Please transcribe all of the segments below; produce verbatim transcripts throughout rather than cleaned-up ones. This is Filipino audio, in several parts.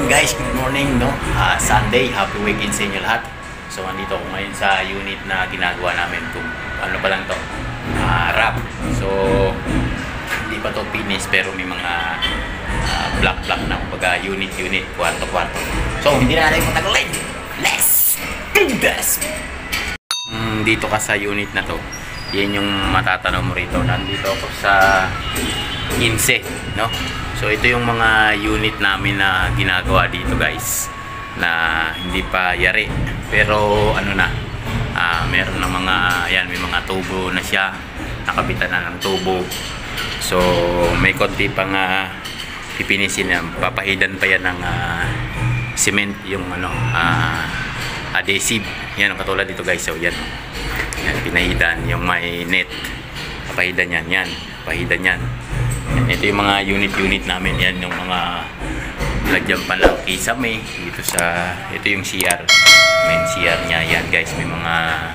guys, good morning, no? Uh, Sunday, happy weekend sa inyo lahat. So andito ako ngayon sa unit na ginagawa namin kung ano pa lang to, uh, wrap. So hindi pa to finish pero may mga uh, block-block na kumbaga unit-unit, kwarto-kwarto. So hindi na natin patagalin. Let's do this! Mm, dito ka sa unit na to, yan yung matatanaw mo rito. Nandito ako sa Inse, no? So ito yung mga unit namin na ginagawa dito guys, na hindi pa yari pero ano na, uh, meron na mga, ayan, may mga tubo na siya, nakabitan na ng tubo. So may konti pang uh, pipinisin yan, papahidan pa yan ng uh, cement, yung ano, uh, adhesive, yan ang katulad dito guys. So yan, yan pinahidan, yung may net, papahidan yan, yan, papahidan yan. Ito yung mga unit-unit namin, yan yung mga lagyan pa ng kisame dito sa, ito yung C R, main C R nya yan guys, may mga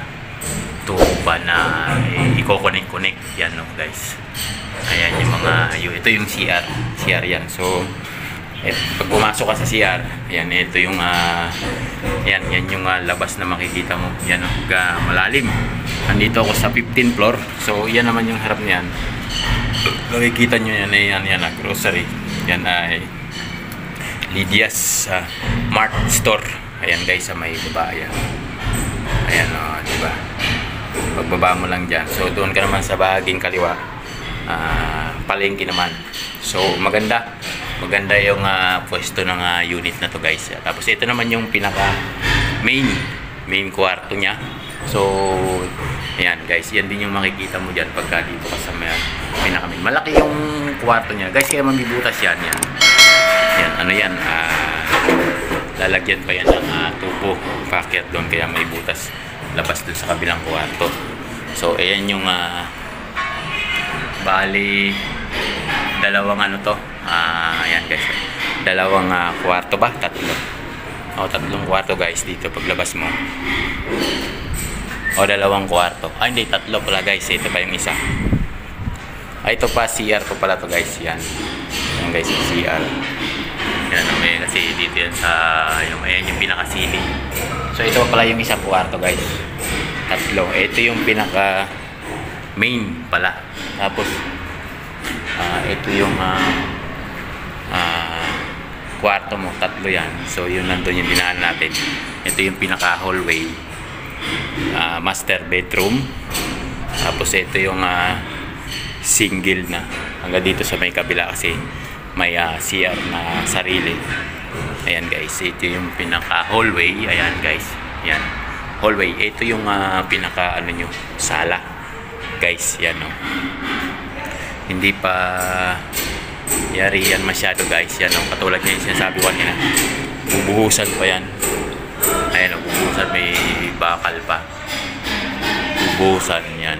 tuba na eh, i-connect-connect yan, no guys. Ayan yung mga, ito yung C R, C R yan. So eh, pag pumasok ka sa C R, yan, ito yung uh, yan, yan yung uh, labas na makikita mo, yan, no, ga, malalim. Andito ako sa fifteenth floor, so yan naman yung harap niyan. Makikita nyo yan, yan, yan, yan, grocery. Yan ay Lydia's uh, Mart Store. Ayan guys, sa may baba. Ayan, ayan o, oh, diba? Pagbaba mo lang dyan. So doon ka naman sa bahaging kaliwa, uh, palengke naman. So maganda, maganda yung uh, pwesto ng uh, unit na to guys. Tapos ito naman yung pinaka main, main kwarto nya. So ayan guys, yan din yung makikita mo dyan pagka dito ka sa may pinakamin. Malaki yung kwarto niya guys, kaya mabibutas yan, yan. Yan, ano yan, uh, lalagyan pa yan ng uh, tubo, packet doon, kaya may butas labas doon sa kabilang kwarto. So ayan yung uh, bali dalawang ano to, uh, ayan guys, dalawang uh, kwarto ba? Tatlo. O, tatlong kwarto guys dito paglabas mo. O, dalawang kwarto. Ah, hindi, tatlo pala guys. Ito pa yung isa. Ah, ito pa, C R ko pala to guys. Yan. Yan guys, yung C R. Yan, okay. Kasi dito yan sa, yung, ayan yung pinaka-ceiling. So, ito pala yung isang kwarto guys. Tatlo. Ito yung pinaka-main pala. Tapos, uh, ito yung uh, uh, kwarto mo. Tatlo yan. So, yun nandun yung dinaan natin. Ito yung pinaka-hallway. Uh, master bedroom. Tapos ito yung uh, single na hanggang dito sa may kabila kasi may uh, C R na sarili. Ayan guys, ito yung pinaka hallway. Ayan guys, yan hallway. Ito yung uh, pinaka ano nyo, sala guys, yan no. Hindi pa yari yan masyado guys, yan no. Katulad niya yung sinasabi ko kanina, bubuhusan pa yan. Ayan, bubuhusan, may bakal pa. Bubuhusan yan.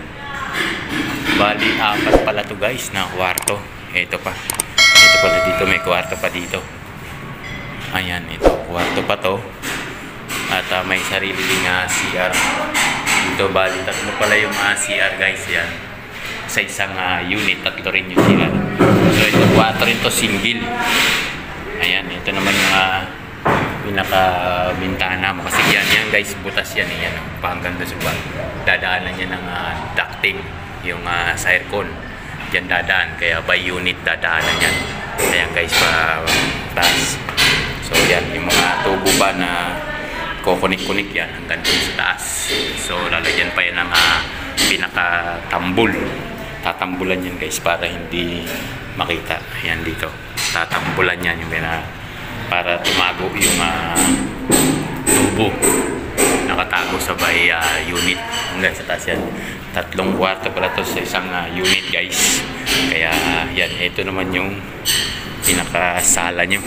Bali, apat pala to guys na kwarto. Ito pa. Ito pala dito, may kwarto pa dito. Ayan, ito. Kwarto pa to. At uh, may sarili ding uh, C R. Ito, bali, tatlo pala yung uh, C R guys. Yan. Sa isang uh, unit, tatlo rin yung C R. So, ito, kwarto rin to, single. Ayan, ito naman yung uh, pinaka bintana mo kasi yan, yan guys, butas yan, yan pahanggang doon sa buwan, dadaanan niya ng uh, ducting, yung uh, sa aircon yan dadaan, kaya by unit dadaanan yan. Ayan guys, pa taas. So yan, yung mga tubo ba na kukunik-kunik yan hanggang doon sa taas. So lalagyan pa yan ng uh, pinaka tambul, tatambulan yan guys para hindi makita. Yan dito, tatambulan yan yung pinaka para tumago yung uh, tubo nakatago sa by uh, unit hanggang sa taas yan. Tatlong kwarto pala to sa isang uh, unit guys, kaya uh, yan, ito naman yung pinakasala nyo.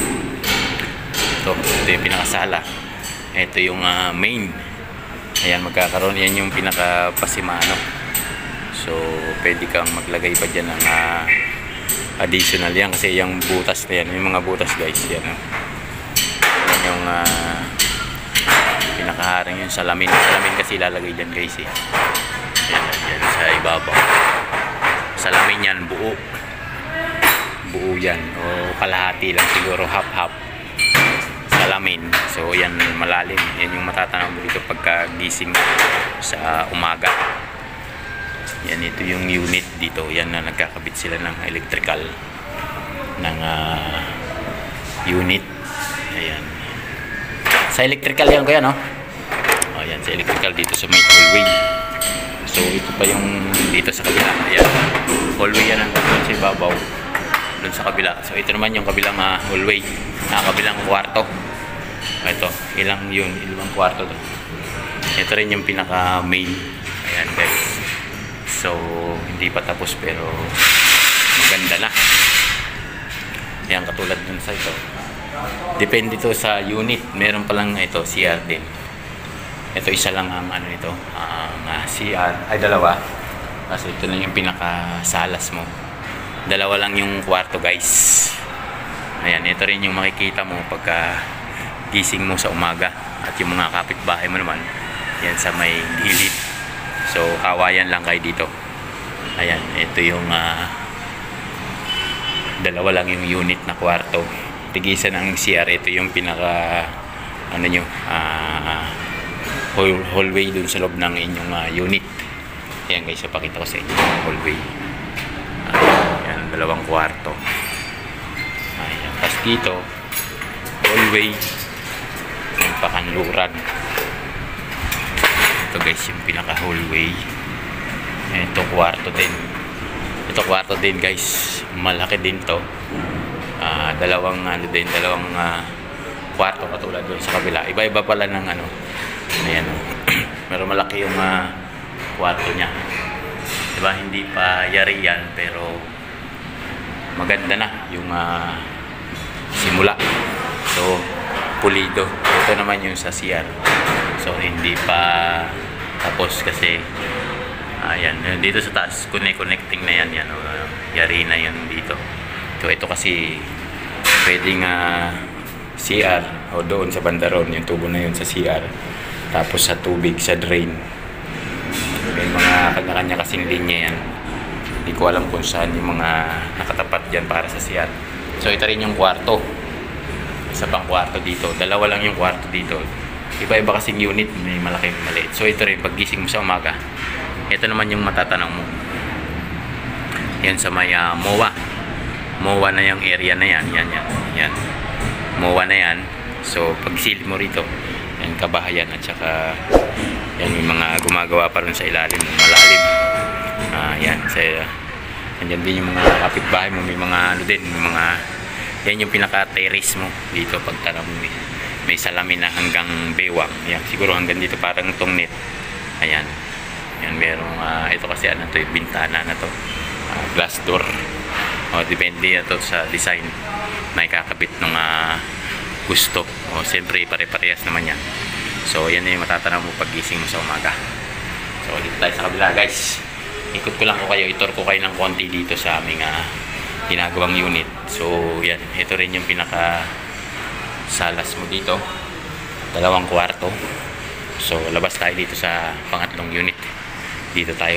Ito, ito yung pinakasala, ito yung uh, main. Ayan, magkakaroon yan yung pinakapasimano. So pwede kang maglagay pa dyan ng uh, additional yan kasi yung butas na yan, yung mga butas guys, yan oh. Yan yung uh, pinakaharang yung salamin. Salamin kasi lalagay dyan guys eh. Yan, yan sa ibabaw. Salamin yan, buo. Buo yan o kalahati lang siguro, half half. So yan malalim, yan yung matatanaw mo dito pagka gising sa umaga. Yan, ito yung unit dito. Yan na nagkakabit sila ng electrical ng uh, unit. Ayan. Sa electrical yan kuya, no? O, yan, sa electrical dito sa may hallway. So ito pa yung dito sa kabila. Ayan. Hallway yan ang doon sa ibabaw. Doon sa kabila. So ito naman yung kabilang uh, hallway. Na kabilang kwarto. Ito, ilang yun, ilang kwarto to. Ito rin yung pinaka main. Ayan guys. So, hindi pa tapos pero maganda na. Yan, katulad dun sa ito. Depende to sa unit. Meron palang ito, C R din. Ito isa lang ang ano ito, ang uh, C R. Ay, dalawa. Kasi ito na yung pinaka-salas mo. Dalawa lang yung kwarto guys. Ayan, ito rin yung makikita mo pagka gising mo sa umaga. At yung mga kapitbahay mo naman, yan sa may gilid. So, kawayan lang kayo dito. Ayan, ito yung uh, dalawa lang yung unit na kwarto. Tigisan ng C R, ito yung pinaka ano nyo, uh, hall, hallway dun sa loob ng inyong uh, unit. Ayan guys, so pakita ko sa inyo yung hallway. Uh, ayan, dalawang kwarto. Ayan, tapos dito, hallway, yung pakanluran. Ito guys yung pinaka hallway. Ito kwarto din. Ito kwarto din guys. Malaki din to. Uh, dalawang ano din, dalawang uh, kwarto katulad doon sa kabila. Iba-iba pala ng ano. Ayan oh. Pero malaki yung uh, kwarto niya. Diba hindi pa yari yan pero maganda na yung uh, simula. So pulido. Ito naman yung sa C R. So hindi pa tapos kasi ayan, dito sa taas connecting na yan, yan uh, yari na yan dito. So ito kasi pwedeng uh, C R o doon sa bandaron yung tubo na yun sa C R, tapos sa tubig sa drain may mga kanya-kanya kasing linya yan. Hindi ko alam kung saan yung mga nakatapat dyan para sa C R. So ito rin yung kwarto, isa pang kwarto dito, dalawa lang yung kwarto dito. Iba-iba kasing unit, may malaki, may maliit. So ito rin, paggising mo sa umaga, ito naman yung matatanong mo. Yan sa may uh, M O A. M O A na yung area na yan. Yan, yan, yan. M O A na yan. So pagsilip mo rito, yan kabahayan at saka yan may mga gumagawa pa rin sa ilalim, malalim. Uh, yan, sa, yan din yung mga kapitbahay mo, may mga ano din, may mga, yan yung pinaka-terrace mo dito pagtanong mo. May salamin na hanggang bewang. Yan, siguro hanggang dito parang tong net. Ayan. Yan, merong, uh, ito kasi ano to, yung bintana na to. Uh, glass door. O, depende na to sa design. May kakabit ng uh, gusto. O, siyempre, pare-parehas naman yan. So, yan na yung matatanaw mo pagising mo sa umaga. So, dito tayo sa kabila, guys. Ikot ko lang ko kayo, itor ko kayo ng konti dito sa aming uh, ginagawang unit. So, yan. Ito rin yung pinaka salas mo dito, dalawang kwarto. So labas tayo dito sa pangatlong unit. Dito tayo.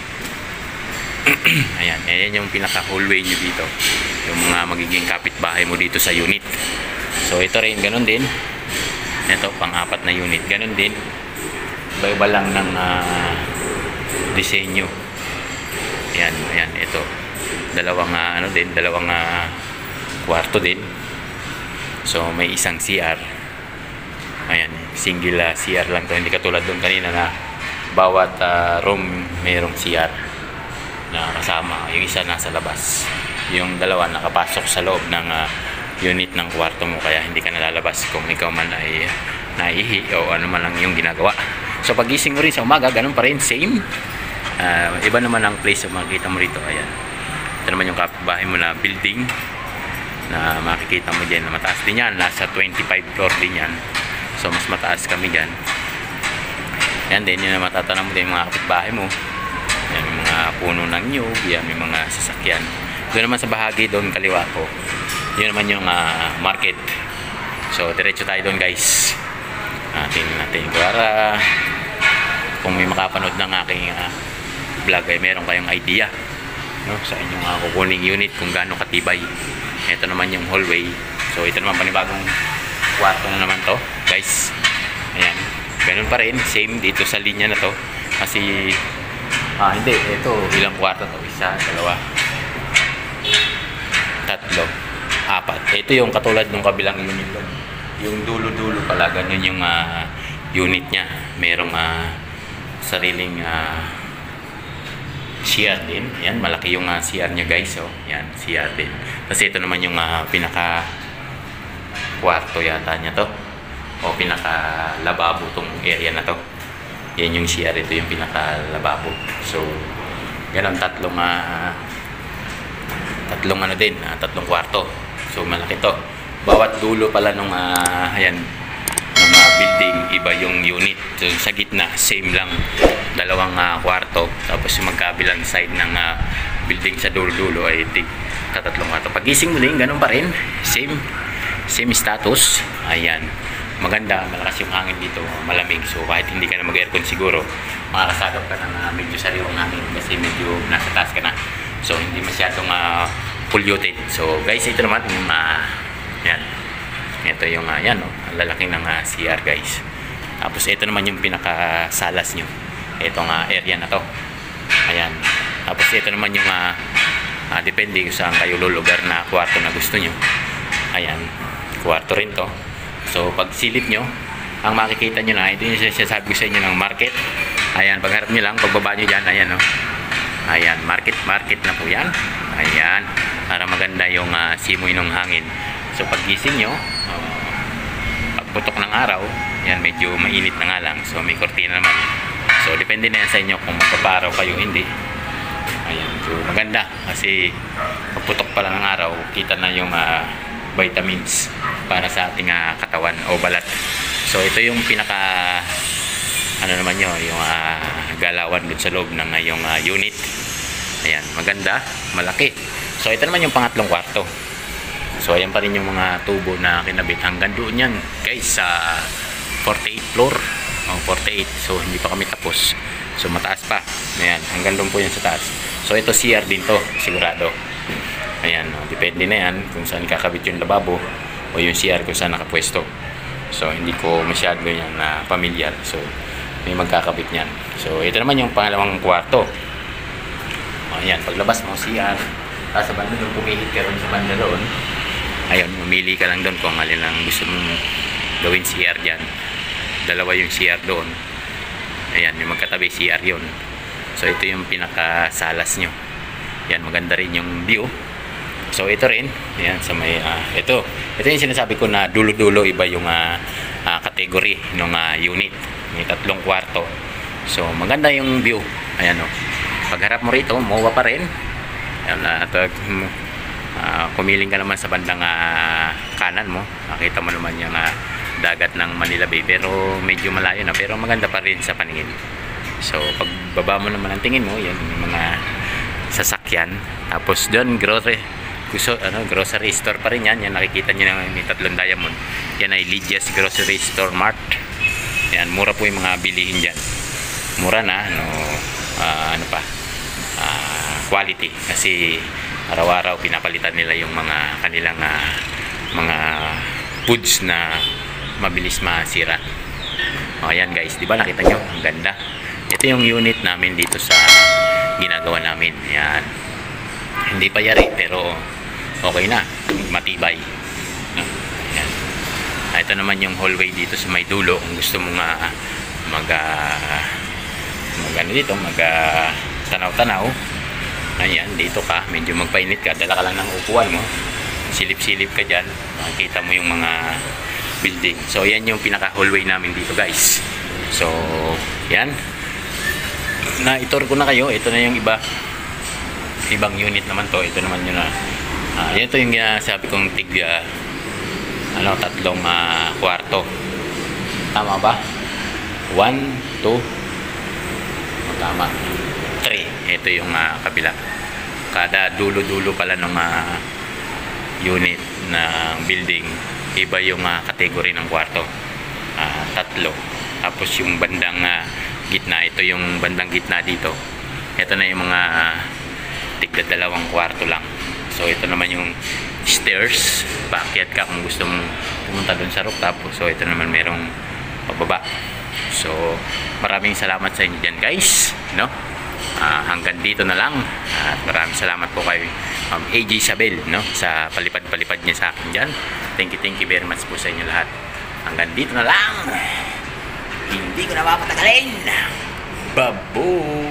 Ayan, ayan yung pinaka hallway nyo dito, yung mga magiging kapitbahay mo dito sa unit. So ito rin, ganun din. Ito, pang-apat na unit, ganun din. Iba-iba lang ng uh, disenyo. Ayan, ayan, ito dalawang uh, ano din, dalawang uh, kwarto din. So may isang C R. Ayan, single uh, C R lang to. Hindi katulad doon kanina na bawat uh, room mayroong C R na kasama. Yung isa nasa labas. Yung dalawa nakapasok sa loob ng uh, unit ng kwarto mo, kaya hindi ka nalalabas kung ikaw man ay naihi o ano man lang yung ginagawa. So pagising mo rin sa umaga, ganun pa rin, same. Uh, iba naman ang place na makikita mo rito. Ayan. Ito naman yung kapitbahay mo na building na makikita mo dyan, na mataas din yan, nasa twenty-five floor din yan. So mas mataas kami dyan. Yan din, yun na matatanong mo din yung mga kapitbahay mo. Yan, may mga puno ng nyug, yan, may mga sasakyan. Doon naman sa bahagi doon kaliwa ko, yun naman yung uh, market. So diretso tayo doon, guys. uh, tingnan natin para kung may makapanood ng aking uh, vlog ay meron kayong idea, no, sa inyong uh, kukuning unit kung gaano katibay. Ito naman yung hallway. So ito naman panibagong kwarto na naman to, guys. Ayan. Ganun pa rin, same dito sa linya na to. Kasi ah hindi, ito ilang kwarto to? Isa, dalawa, tatlo, apat. Ito yung katulad ng kabilang unit doon. Yung dulo-dulo pala, ganun yung uh, unit niya. Merong uh, sariling uh, C R din. Yan, malaki yung uh, C R niya, guys. Oh. Yan, C R din. Kasi ito naman yung uh, pinaka kwarto yata niya to. O pinaka lababo tong area na to. Yan yung C R, ito yung pinaka lababo. So, ganun, tatlong uh, tatlong ano din, uh, tatlong kwarto. So, malaki to. Bawat dulo pala nung uh, ayan, ng uh, building, iba yung unit. So, sa gitna, same lang. Dalawang uh, kwarto. Tapos yung magkabilang side ng uh, building sa dulo-dulo ay tig katatlong kwarto. Pagising mo din, ganun pa rin. Same, same status. Ayan. Maganda, malakas yung hangin dito, malamig. So kahit hindi ka na mag-aircon siguro, makakasagap ka ng uh, medyo sariwang hangin kasi medyo nasa taas ka na. So hindi masyadong uh, polluted. So guys, ito naman yung uh, yan. Ito yung uh, yan, oh, ang lalaki ng uh, C R, guys. Tapos ito naman yung pinaka-salas nyo. Itong uh, area na to. Ayan. Tapos ito naman yung uh, uh, depende kung saan kayo lulugar na kwarto na gusto nyo. Ayan. Kwarto rin to. So, pag silip nyo, ang makikita nyo na, ito yung sasabi ko sa inyo ng market. Ayan, pagharap nyo lang, pagbaba nyo dyan, ayan, oh. Ayan, market, market na po yan. Ayan, para maganda yung uh, simoy ng hangin. So, pag gising nyo, uh, pagputok ng araw, yan, medyo mainit na nga lang. So, may kortina naman. So, depende na yan sa inyo kung magpaparaw kayo, hindi. Ayan, so, maganda. Kasi, pagputok pa lang ng araw, kita na yung uh, vitamins para sa ating uh, katawan o balat. So ito yung pinaka ano naman yun, yung uh, galawan dun sa loob ng uh, yung uh, unit. Ayan, maganda, malaki. So ito naman yung pangatlong kwarto. So ayan pa rin yung mga tubo na kinabit hanggang doon yan, guys, sa forty-eight floor. Oh, forty-eight. So hindi pa kami tapos. So mataas pa. Ayan, hanggang doon po yan sa taas. So ito C R din to, sigurado. Ayan, no, depende na yan kung saan kakabit yung lababo o yung C R kung saan nakapwesto. So, hindi ko masyado yan na uh, familiar. So, may magkakabit yan. So, ito naman yung pangalawang kwarto. O, ayan, paglabas mo, C R. Tapos sa banda doon, pumihit ka rin sa banda doon. Ayun, mamili ka lang doon kung alin lang gusto mong gawin C R dyan. Dalawa yung C R doon. Ayan, yung magkatabi C R yun. So, ito yung pinakasalas nyo. Yan, maganda rin yung view. So ito rin, ayan, sa may uh, ito. Ito yung sinasabi ko na dulo-dulo iba yung uh, uh, category ng uh, unit. May tatlong kwarto. So maganda yung view. Ayan, oh. Pagharap mo rito, mawa pa rin. Ayan, uh, at, uh, kumiling ka naman sa bandang uh, kanan mo. Makita mo naman yung uh, dagat ng Manila Bay, pero medyo malayo na, pero maganda pa rin sa paningin. So pagbaba mo naman ang tingin mo, yan yung mga sasakyan. Tapos doon, grocery Gusto, ano, grocery store pa rin yan. Yan, nakikita nyo na may tatlong diamond. Yan ay Lydia's Grocery Store Mart. Yan, mura po yung mga bilihin dyan. Mura na, ano, uh, ano pa, uh, quality. Kasi araw-araw pinapalitan nila yung mga kanilang uh, mga foods na mabilis masira. O, yan guys, di ba nakita nyo? Ang ganda. Ito yung unit namin dito sa ginagawa namin. Yan. Hindi pa yari, pero okay na, matibay. No? Ayan. Ah, ito naman yung hallway dito sa may dulo. Kung gusto mo nga mag uh, mag ano dito, mag uh, tanaw-tanaw. Ayan, dito ka, medyo magpainit ka, dala ka lang ng upuan mo. Silip-silip ka dyan, makikita mo yung mga building. So yan yung pinaka hallway namin dito, guys. So yan, na-tour ko na kayo. Ito na yung iba, ibang unit naman to. Ito naman yun na uh, yan, ito yung uh, sabi kong tig uh, ano, tatlong uh, kwarto. Tama ba? one, two, oh, tama, three. Ito yung uh, kabila. Kada dulo-dulo pala ng uh, unit ng building, iba yung uh, kategory ng kwarto. Uh, tatlo. Tapos yung bandang uh, gitna, ito yung bandang gitna dito. Ito na yung mga uh, tigda dalawang kwarto lang. So ito naman yung stairs. Paakyat ka kung gusto mong pumunta dun sa rooftop. So ito naman merong pababa. So maraming salamat sa inyo dyan guys, no? Uh, hanggang dito na lang at maraming salamat po kay um, A J Isabel, no, sa palipad-palipad niya sa akin dyan. Thank you, thank you very much po sa inyo lahat. Hanggang dito na lang, hindi ko na mapatagalin. Babu!